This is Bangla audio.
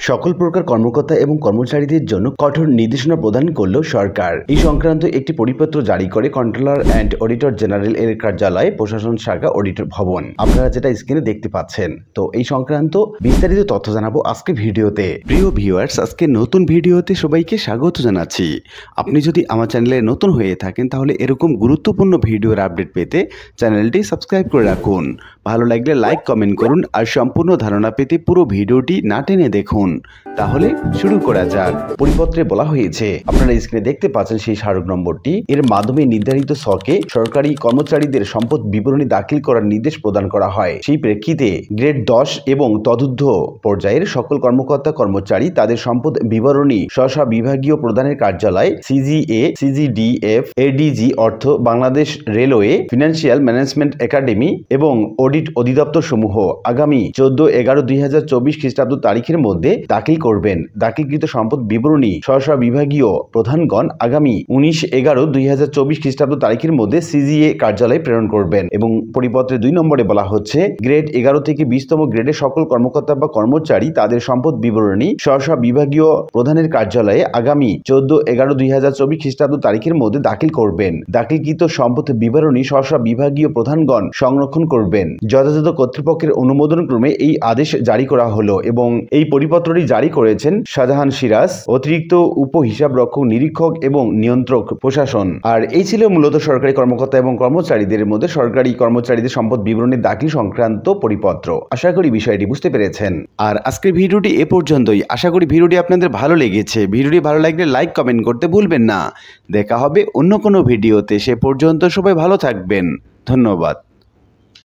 সকল প্রকার কর্মকর্তা এবং কর্মচারীদের জন্য কঠোর নির্দেশনা প্রদান করল সরকার। এই সংক্রান্ত একটি পরিপত্র জারি করে কন্ট্রোলার অ্যান্ড অডিটর জেনারেল এর কার্যালয়, প্রশাসন শাখা, অডিটর ভবন। আপনারা যেটা স্ক্রিনে দেখতে পাচ্ছেন, তো এই সংক্রান্ত বিস্তারিত তথ্য জানাবো আজকে ভিডিওতে। প্রিয় ভিউয়ার্স, আজকে নতুন ভিডিওতে সবাইকে স্বাগত জানাচ্ছি। আপনি যদি আমার চ্যানেলে নতুন হয়ে থাকেন তাহলে এরকম গুরুত্বপূর্ণ ভিডিওর আপডেট পেতে চ্যানেলটি সাবস্ক্রাইব করে রাখুন। ভালো লাগলে লাইক, কমেন্ট করুন আর সম্পূর্ণ ধারণা পেতে পুরো ভিডিওটি না টেনে দেখুন। তাহলে শুরু করা যাক। পরিপত্রে বলা হয়েছে, আপনারা স্ক্রিনে দেখতে পাচ্ছেন সেই স্মারক নম্বরটি। এর মাধ্যমে নির্ধারিত ছকে সরকারি কর্মচারীদের সম্পদ বিবরণী দাখিল করার নির্দেশ প্রদান করা হয়। সেই প্রেক্ষিতে গ্রেড 10 এবং তদূর্ধ্ব পর্যায়ের সকল কর্মকর্তা কর্মচারী তাদের সম্পদ বিবরণী স্ব বিভাগীয় প্রদানের কার্যালয়, সিজিএ, সিজিডিএফ, এডিজি অর্থ, Bangladesh railway, financial management academy এবং অডিট অধিদপ্তর সমূহ আগামী 14/11/2024 খ্রিস্টাব্দ তারিখের মধ্যে দাখিল করবেন। দাখিলকৃত সম্পদ বিবরণী স্ব বিভাগীয় প্রধানগণ আগামী 19/11/2024 খ্রিস্টাব্দ তারিখের মধ্যে সিজিএ কার্যালয়ে প্রেরণ করবেন। এবং পরিপত্রে 2 নম্বরে বলা হচ্ছে, গ্রেড 11 থেকে 20তম গ্রেডের সকল কর্মকর্তা বা কর্মচারী তাদের সম্পদ বিবরণী স্ব বিভাগীয় প্রধানের কার্যালয়ে আগামী 14/11/2024 খ্রিস্টাব্দ তারিখের মধ্যে দাখিল করবেন। দাখিলকৃত সম্পদ বিবরণী স্ব বিভাগীয় প্রধানগণ সংরক্ষণ করবেন। যথাযথ কর্তৃপক্ষের অনুমোদন ক্রমে এই আদেশ জারি করা হলো। এবং এই পরিপত্রটি জারি করেছেন শাহজাহান সিরাজ, অতিরিক্ত উপ হিসাব রক্ষক নিরীক্ষক এবং নিয়ন্ত্রক, প্রশাসন। আর এই ছিল মূলত সরকারি কর্মকর্তা এবং কর্মচারীদের মধ্যে সরকারি কর্মচারীদের সম্পদ বিবরণী দাখিল সংক্রান্ত পরিপত্র। আশা করি বিষয়টি বুঝতে পেরেছেন। আর আজকের ভিডিওটি এ পর্যন্তই। আশা করি ভিডিওটি আপনাদের ভালো লেগেছে। ভিডিওটি ভালো লাগলে লাইক, কমেন্ট করতে ভুলবেন না। দেখা হবে অন্য কোনো ভিডিওতে। সে পর্যন্ত সবাই ভালো থাকবেন। ধন্যবাদ।